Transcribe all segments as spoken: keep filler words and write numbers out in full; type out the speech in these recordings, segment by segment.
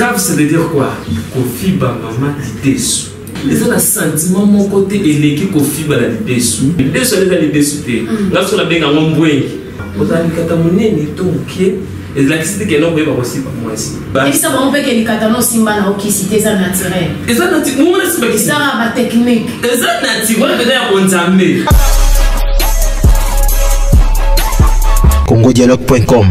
Cave, ça veut dire quoi? Kofi ba maman déçu. Les autres sentiments mon côté et l'équipe Kofi ba la déçu. Déçu les ali déçu. Là sur la benga ngombwengi. Ozali kata munene tonke. Et la cité que non peut pas aussi pour moi ici. Et ça va on peut que les katano simba na okisité ça naturel. Et ça naturel. Moi c'est pas ça ma technique. Et ça naturel peut être on jamais. congo dialogue point com.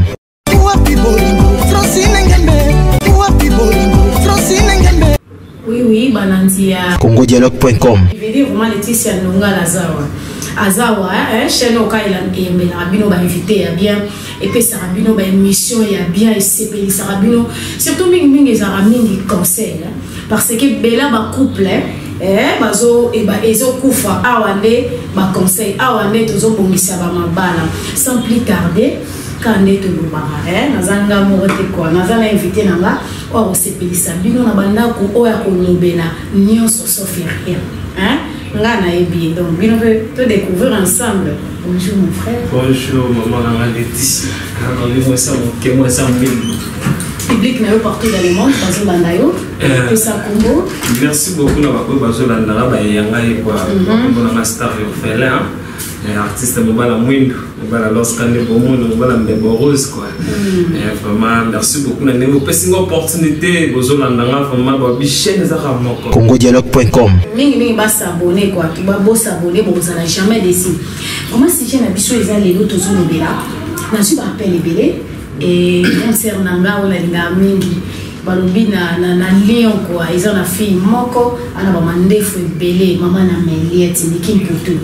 Oui, oui, Banandia. congo dialogue point com. Je vais dire vraiment Laetitia Nonga Lazawa. Azawa, hein, chaîne au cas il a Rabino va inviter bien et puis Sarabino va émission il y a bien et c'est payé Sarabino surtout ming ming et Sarabino conseil parce que Bella va couple eh bazo et ba ezo kufa awande ba conseil awande tozo bongisa ba mabala sans plus tarder quand est le bara eh nazanga mote quoi nazana invité nanga o sepelisa bino na banda ko oya ko lobena nyonso sauf rien hein ngana ebi donc bino peut découvrir ensemble. Bonjour mon frère. Bonjour maman Nanga Laetitia. Quand on est moi ça mon moi ça mon public na partout dans le monde bazo banda yo et ça Congo. Merci beaucoup na bako bazo banda ba yanga e quoi on a star orphelin artiste mobala mwindo mobala lorsqu'on est bon monde mobala mbebo rose quoi et vraiment merci beaucoup na néo passing opportunité bozo landanga vraiment ba bi chaîne za ramoko congo dialogue point com. mingi mingi ba s'abonner quoi tu ba bo s'abonner bo ça n'a jamais déçu comment si j'ai na biso eza lelo tozo lobela na su ba appel ebele et concert nanga ola linga mingi balobi na na na lion quoi ils ont la fille moko ana ba mandefu ebele mama na meliette nikin putu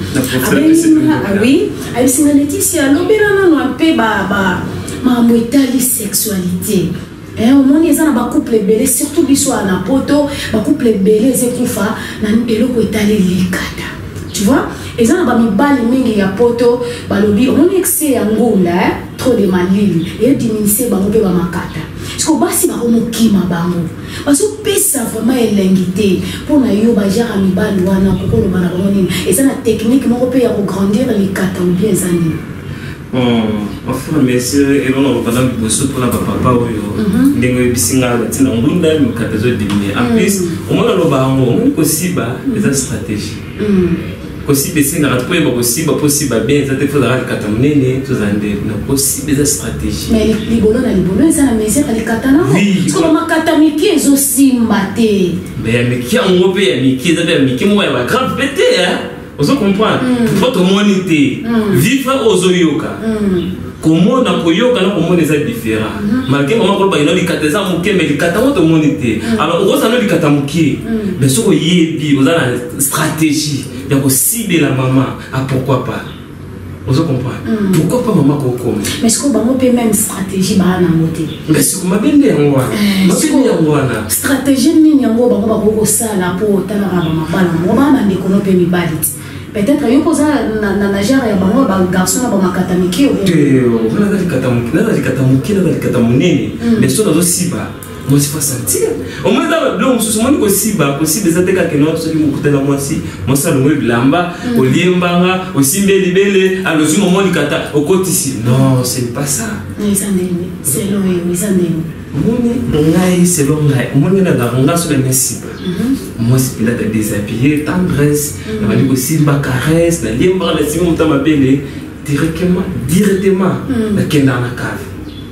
ah oui ay singa Laetitia lobera na no pe ba ba ma moitali sexualité eh au monde ils ont ba couple ebele surtout biso na poto ba couple ebele ezekufa na eloko etali likata tu vois ils ont ba mibali mingi ya poto balobi au monde excès ya ngula trop de malili et diminuer bango pe ba makata parce que basi ba omokima bango parce que pesa vraiment elengité pour na yo ba jara mibali wana kokolo bana bango nini et ça na technique moko pe ya grandir les kata ou bien zani bon enfin monsieur et on va parler de ce pour la papa oyo ndenge bisinga tina ngunda mu kata zo diminuer en plus au moins lo bango ko siba les stratégies aussi baisser na ratpo ba possible possible bien ça te faudra le katamnene tous ande na possible des stratégies mais libolo na libolo ça na mesure les katana parce que ma katamiki ezo simbate mais mais qui en europé ya miki ça bien miki moi va grave péter hein on se comprend faut te moniter vivre aux oyoka comment na koyoka na comment les différents malgré maman ko ba ino likateza muke mais likatamo to moniter alors on ça no likatamuki mais ce ko yebi on a la stratégie il y a aussi de la maman ah pourquoi pas on se comprend pourquoi pas maman ko comme mais ce ko ba mo pe même stratégie ba na moté mais ce ko mabende yango ma bende yango na stratégie nini yango ba ba ko sala po tala ba mabala mo ba na ndeko no pe mibaliti peut-être yo posa na na na genre ya bango ba garçon na ba makatamiki o te o na dali katamuki na dali katamuki na dali katamunene mais so na zo siba moi c'est pas sentir au moins là blanc sous moi ko siba possible ça te ka keno so li mukutela moi si moi ça le bilamba o liembanga o simbe libele à le moment du kata au côté ici non c'est pas ça mais ça n'est c'est long mais ça n'est moni ngai c'est long ngai moni na danga sur les cibles moi c'est là de déshabiller tendresse na bali ko simba caresse na liembanga la simba mutama bele directement directement na kenda na cave.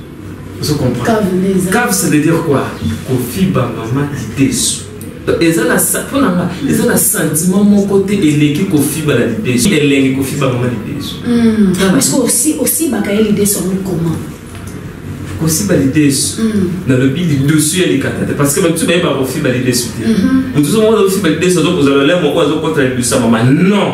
Je comprends. Cave, ça veut dire quoi? Kofi ba maman déçu. Et ça la ils ont un sentiment mon côté et l'équipe Kofi ba la déçu. Et l'équipe Kofi ba maman déçu. Parce que aussi aussi ba kaye l'idée sur comment? Kofi ba déçu. Dans le but dessus elle est catastrophe parce que même tu vas pas Kofi ba déçu. Nous tous on va Kofi ba déçu donc vous allez l'air mon quoi contre le sa maman. Non.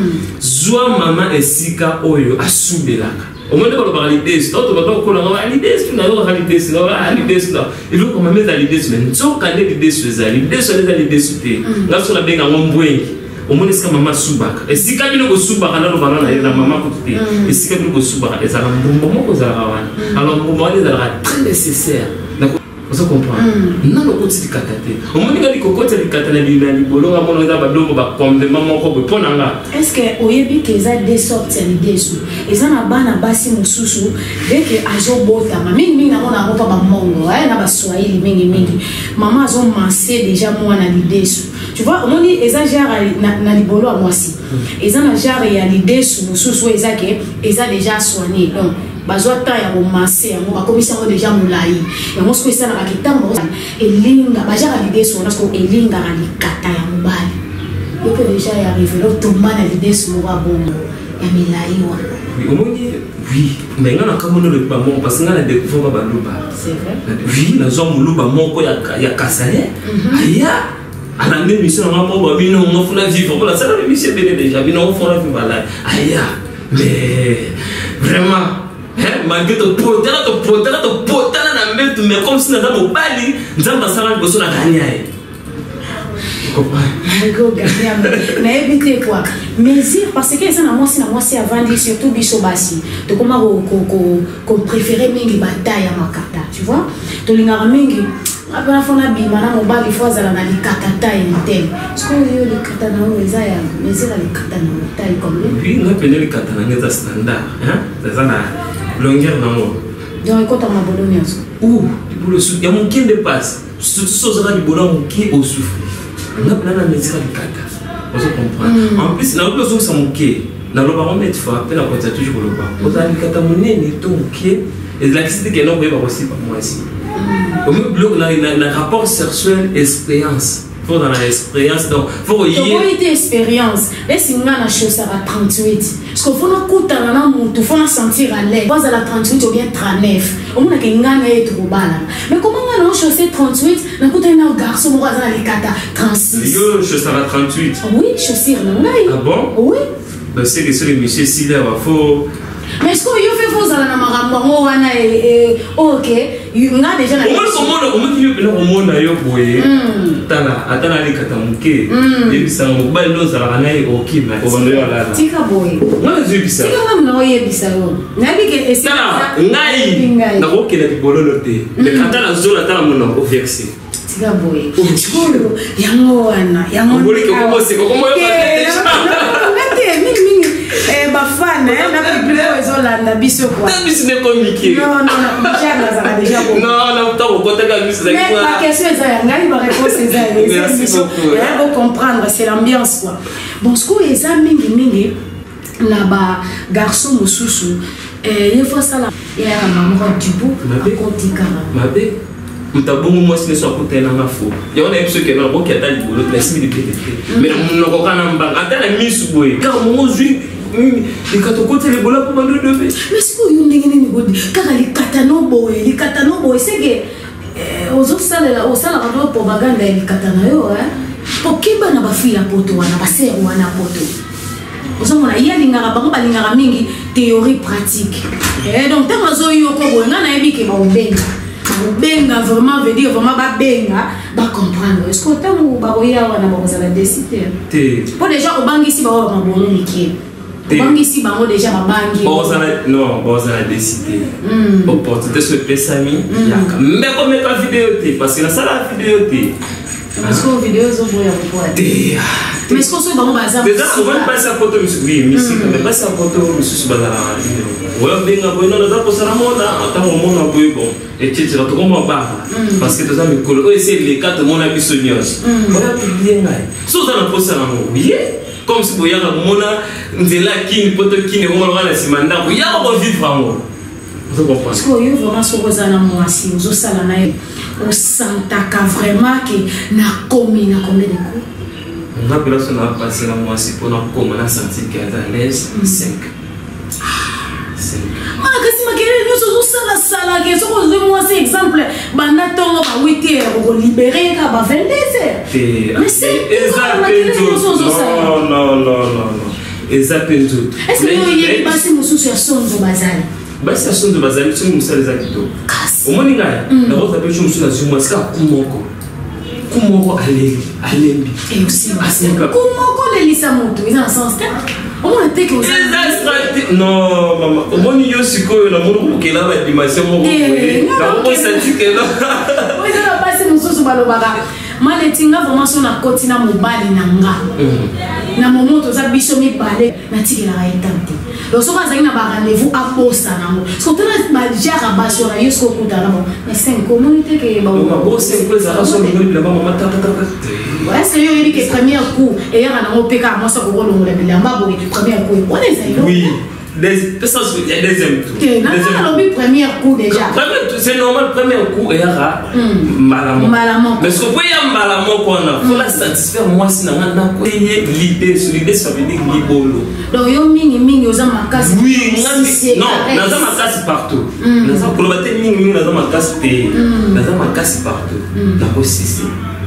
Zoa maman et sika oyo asubelaka. Au moins, on va l'idée, c'est autre, on va l'idée, c'est on va l'idée, c'est on va l'idée, c'est il faut qu'on mette l'idée sur les gens qui ont l'idée sur les l'idée sur les l'idée sur les là sur la benga ngombwengi au moins est-ce que maman subaka et si quand il go subaka na lobana na la maman côté et si quand il go subaka et ça la mbombo ko za rawana alors mbombo est très nécessaire Vous comprenez? Non, le côté du kataté. Au moins, il y a des côtés du kataté, il y a des bolons, il y a des bolons, il y a des bolons. Est-ce que vous avez vu qu'il y a des sortes de dessous? Et ça, on a un bassin moussou, dès que Azo Bota, mimi mimi na mona ropa ba mongo, eh na ba swahili mingi mingi. Maman Azo massé déjà moi na dessous. Tu vois, on dit exagère na na libolo à moi si. Et ça na genre il y a des dessous moussou, et ça que et ça déjà soigné. Donc bazwa ta ya romancer yango bakomisa ngo déjà mulai yango siko esala ka kitambo elinga bajaka l'idée sur parce que elinga ka likata ya mobali yoko déjà ya révélo tomana l'idée sur moi bongo ya milai wa oui au moins oui mais ngana kamono le ba mon parce que ngana découvrir ba luba c'est vrai oui na zo muluba moko ya ya kasale aya ana même mission na mo ba bino ngo funa vivre pour la salle de mission bene déjà bino fona vivre là aya mais vraiment malgré ton potala, ton potala, ton potala na metu, mais comme si nous avons bali, nous avons passé la personne à gagner. Tu comprends? Go gagner, mais évitez quoi? Mais si parce que ça na moi si na moi c'est avant de surtout bisobasi. Donc comment ko ko préférer mingi bataille à makata, tu vois? To lingara mingi après fona bima na mobali fois za na likata taille tel. Est-ce que yo likata na o eza ya, mais c'est la likata na taille comme lui? Oui, nous appelons likata na ngeza standard, hein? C'est ça na longueur dans l'eau. Donc, quand on a bologna, ouh, pour le souffle, il y a mon qui dépasse. Ce sera du bologna qui au souffle. On a plein de médecins de kata. Vous comprenez? En plus, dans le besoin, c'est mon qui. Dans le baromètre, il faut appeler la quantité toujours le bas. Vous avez le kata monnaie, mais ton qui. Et l'activité qui est non, vous voyez aussi par moi ici. Au même bloc, on a un rapport sexuel, expérience. Il faut dans l'expérience. Donc, il faut y aller. Il faut expérience. Laissez-moi la chose à trente-huit. Parce qu'il faut nous faut sentir à l'aise. Pas à la trente-huit ou bien trente-neuf. On a que trop bas. Mais comment on a chaussé trente-huit? On a un garçon qui a les kata trente-six. Yo, chaussé à trente-huit. Oui, chaussé à la Ah bon? Oui. Donc, c'est que c'est le monsieur Siller, il faut. Mais est-ce que vous faites faux à la marambo et ok, il y a déjà la. Comment on dit que le monde a eu boyé? Tala, attends les katamuke. Et puis ça, on va nous à la naïe au kim, au vendeur là. Tika boy. Moi je dis ça. Tika même noyé bisao. Nabi que est. Tala, naïe. Na ko kele bolo loté. Le katala zone attend mon au vexé. Tika boy. Chikolo, yango wana, yango. Boli que comment c'est comment yo eh ba fan eh na plus ils ont la biso quoi na biso ne comique non non non déjà ça déjà bon non non tant au côté de biso mais la question est ça ngai ba réponse c'est ça merci beaucoup il faut comprendre c'est l'ambiance quoi bon ce que les amis mingi na ba garçon mususu eh il faut ça là il y a maman du bout kotika mabe mutabongo moi si ne soit côté na mafo il y a une chose que na ko kiata libolo la simi de P T T mais no ko kana mbanga atala misu boy car mon jui les katokote les bola pour mandre de mais ce que you ndenge ni bodi car les katano boy les katano boy c'est que aux autres salles là au salles radio propagande les katana yo hein pour kiba na ba fila poto wana ba ser wana poto ozomona iya lingara bango ba lingara mingi théorie pratique et donc tant azo yo ko bonga na yebi ke ba obenga benga vraiment veut dire vraiment ba benga ba comprendre est-ce que tant ou ba oya wana ba kozala décider pour déjà au bangi si ba wa mabolo miki bangi si bango déjà ba bangi bon ça non bon ça a décidé opportunité se pesami yaka mais comme la vidéo parce que la salle la vidéo parce que vidéo zo boya ko té mais est-ce que so bango baza déjà on va passer à photo monsieur oui monsieur mais passer à photo monsieur bazala ouais benga bono na za posala mona atango mona boy bon et tu tu to comment ba parce que tous amis kolo c'est les quatre mona bisonios voilà publier ngai so za na posala mo oui comme si boya na mona nzela kini poto kini ngo ngana simanda boya ko vivre ngo vous comprenez parce que yo vraiment so kozana moi si zo sala na au santaka vraiment que na komi na combien de coups on a pris on a passé la mois si pour na comme na sentir qu'elle est à l'aise cinq cinq ah kasi makere nous zo sala sala que so ko moi c'est exemple banda tongo ba huit heures ko libérer ka ba vingt-deux heures mais c'est non non non non et ça peut tout est-ce que il y a passé mususu ya sonzo bazali basi aso ndo bazali tso musala za kitoko omoni ngai na ko tape tso musala zuma ska kumoko kumoko aleli alembi et aussi kumoko le lisa moto ils en sens on a été que non maman on y a aussi que la monde qui là la dimension mon la on senti que là oui ça va passer mon soso balobaka maletinga vraiment sur la côte na mobali nanga na moment toza biso mi parler na tikela ka etante lo so ka na ba rendez-vous à posta nango so tona ba jara ba sur la yusko kutala mo mais c'est une communauté que ba ba c'est que ça raison de la maman ta ta ta ouais c'est yo yeli que premier coup et ya na opeka mo so ko longola bilamba bo du premier coup on est ça oui des ça il y a deuxième tour deuxième le premier coup déjà c'est normal premier coup et ya malamon malamon mais ce que ya malamon qu'on a faut la satisfaire moi si na na ko l'idée sur l'idée ça veut dire libolo donc yo mingi mingi oza makasi oui non naza makasi partout naza kolobate mingi mingi naza makasi te naza makasi partout na ko sisi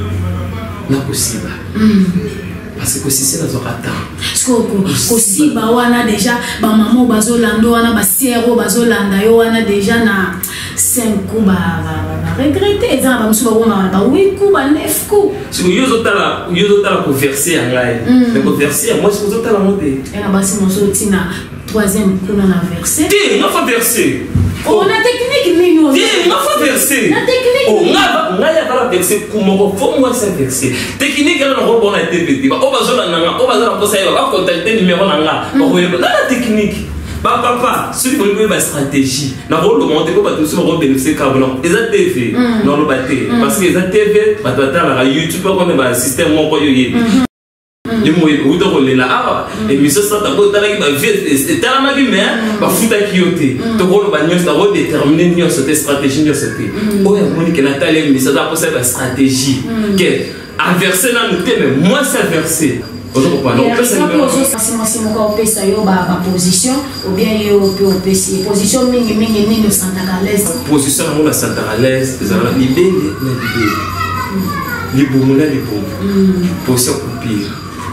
na ko siba parce que si c'est dans un temps skoko aussi ba wana déjà ba maman bazolando wana ba siero bazolanda yo wana déjà na cinq coups ba ba regretter ça ba musuba wona ba huit coups ba neuf coups si yo zotala yo zotala ko verser ngai mais ko verser moi je zotala monter et na basi moso tina troisième coup na verser ti na fa verser on a technique nini on ti na fa verser na technique oh nga nga ya para verser ku moko faut moi ça verser technique na ko bona T V T ba o bazola nanga o bazola ko sa ba contacter numéro nanga ba ko la technique ba papa celui qui veut ba stratégie na ko le monter ko ba tout sur ko bénéficier carbone et ça T V non le baté parce que ça T V ba tata la YouTube ko ba système moko yo yé et moi où donc les là et puis ça ça d'abord t'as qui va vite t'as la magie mais va foutre qui yoté to ko le bagnon ça va déterminer ni cette stratégie ni cette oh ya moni que Nathalie mais ça doit passer la stratégie que inverser là nous mais moi c'est verser on comprend non peut c'est moi c'est mon corps ça yo ba position ou bien yo peut position mingi mingi ni de Santa Galès position on la Santa Galès ça va libérer la libérer libomula libom position pire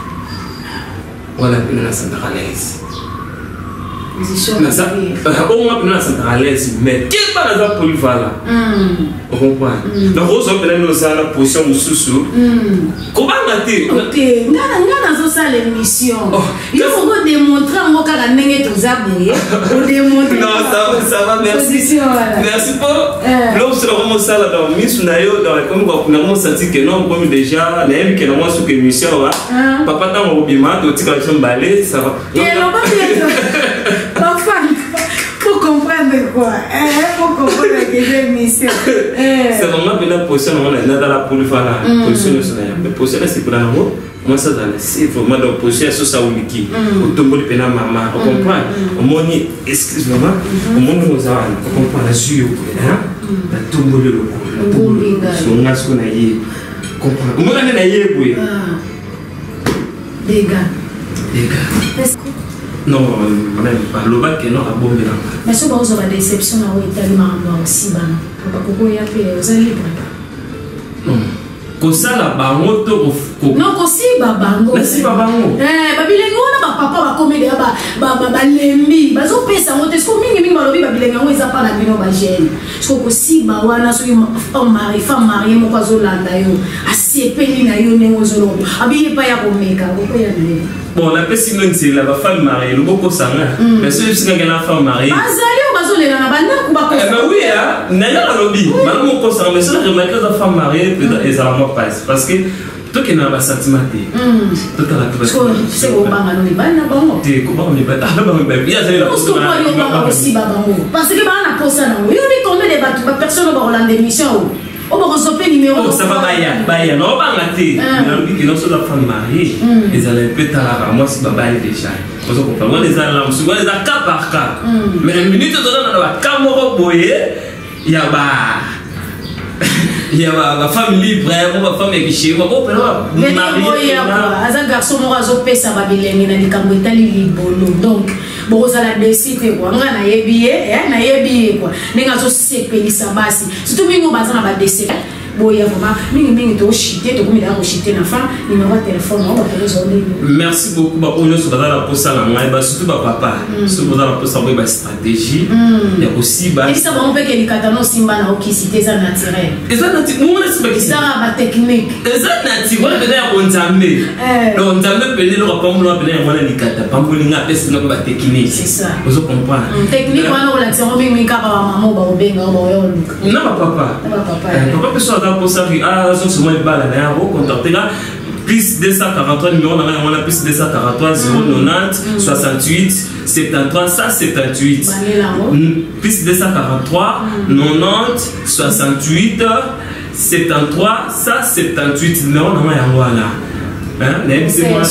voilà une la Santa Galès position na ça on va prendre la Santa Galès mais qui pas la polyvalent on comprend donc on va prendre la position mususu comment ngati OK ngana ngana zo ça l'émission il faut que démontrer ngo kaka ndenge tozaboye on démontre non ça va ça va merci merci pour l'obs vraiment ça là dans misu na yo dans comme quoi kuna mo senti que non comme déjà na yemi que na moi sur émission wa papa ta mo bima to tika chambale ça va et non pas enfin pour comprendre quoi eh pour comprendre que j'ai mission c'est vraiment bien la position on a dans la polyvalent position mais position c'est pour la moi moi ça dans c'est vraiment dans position sur ça wiki au tombeau de pena maman on comprend on moni excuse-moi on moni nous a on comprend la suyo hein la tombeau de loko la tombeau sur ngasco na yé comprend on mona na yé boy les gars les gars non même pas le bac non a bomber là mais ce que vous avez déception là où tellement aussi ban papa koko ya pe vous allez libre non kosala bango to non kosiba bango kosiba bango eh babilengo na ba papa ba comédie ba ba ba lembi bazo pesa ngote sko mingi mingi balobi babilengo ngo eza pa na bino ba jeune sko kosiba wana so femme mari femme mari mo kwazo landa yo asiepeli na yo nengo zolo abiye pa ya komeka ko ya nele bon la personne c'est la femme mariée le beaucoup sanga mais c'est juste que la femme mariée azali o bazolela na banda ku ba ko eh ben oui hein naya lobby maman ko sanga mais c'est la remarque la femme mariée peut-être les amants passe parce que toi qui n'a pas sentiment tout à la tout c'est au banga no bana bango te ko ba mi ba ta ba mi ba bien c'est la parce que moi yo ba aussi ba bango parce que ba na posa na yo ni tomber des bateaux ba personne ba Hollande émission on va recevoir numéro oh ça va baya baya non pas ngati mais on dit que non c'est la femme mariée ils allaient peut-être là moi si baba est déjà vous comprenez les alarmes souvent les cas par cas mais une minute dedans dans la camera boyé il y a ba il y a ma femme libre ma femme qui chez moi bon mais marié un garçon moi zo pesa ba bilengi na likambo etali libolo donc bon ça la décide quoi nga na yebiye eh na yebiye quoi ninga zo sepelisa basi surtout bingo bazana ba décide boya vraiment mingi mingi to chiter to comme da chiter na fin numéro de téléphone on va te donner. Merci beaucoup ba on se bazala pour ça la ngai ba surtout ba papa surtout bazala pour ça ba stratégie et aussi ba et ça on peut que les katano simba na okisité ça naturel et ça naturel moi c'est pas ça ba technique et ça naturel peut être on tamé donc tamé peut le pas moi peut être moi les kata pambolinga pesa na ba technique c'est ça vous comprenez technique on a la sérum mingi ka ba maman ba obenga ba yo non ba papa papa papa peut soit pour ça ah ça c'est moi ba la au contacter là plus deux cent quarante-trois numéro on a plus deux cent quarante-trois zéro quatre-vingt-dix soixante-huit soixante-treize ça soixante-huit plus deux cent quarante-trois quatre-vingt-dix soixante-huit soixante-treize ça soixante-huit numéro on a voilà hein c'est moi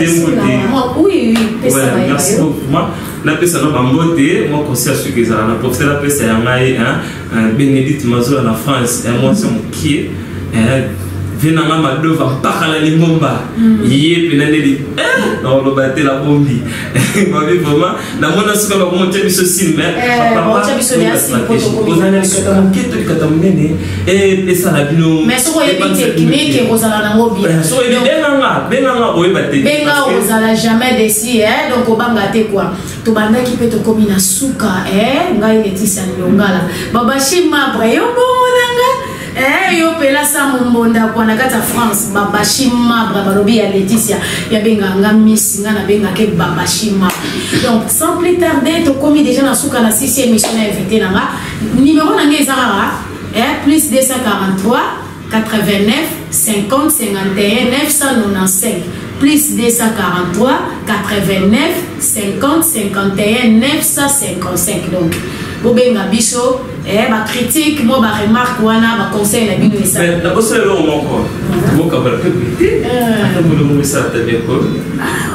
oui oui merci beaucoup moi la personne va monter moi conseil à ce que ça la professeur la personne hein Bénédicte Mazo en France et moi c'est mon qui venanga madova mpaka na lingomba yé penane di eh non lo batté la bombi ma vie vraiment na mona suka ba monter biso silme papa monter biso ya si poto ko na suka monketo likata munene eh pesa la bino mais so ye technique et rozala na ngobi so ye benanga benanga oye baté benga rozala jamais déci eh donc obanga te quoi to bandaki pe to komi na suka eh ngai netisa nyongala baba shima bra yo bonanga eh yo pela sa mbonda kwa na kata France baba shima bra balobi ya Laetitia ya benga nga miss nga na benga ke baba shima donc sans plus tarder to komi déjà na suka na sixième émission invité nanga numéro nanga ezara eh plus deux cent quarante-trois quatre-vingt-neuf cinquante cinquante et un neuf cent quatre-vingt-quinze plus deux cent quarante-trois quatre-vingt-neuf cinquante cinquante et un neuf cent cinquante-cinq donc bobenga biso eh ba critique moi ba remarque wana ba conseil na bino ça mais d'abord c'est le moment quoi bon quand même que ah mo mo ça ta bien quoi ah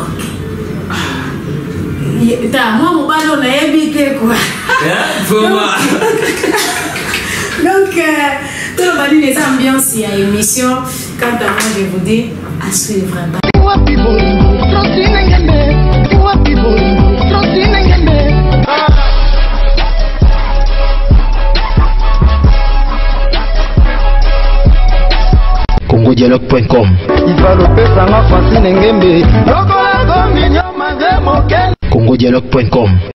ok ta moi mo balo na ebite quoi hein vraiment donc tout le bali les ambiances il y a émission quant à moi je vous dis à suivre congo dialogue point com congo dialogue point com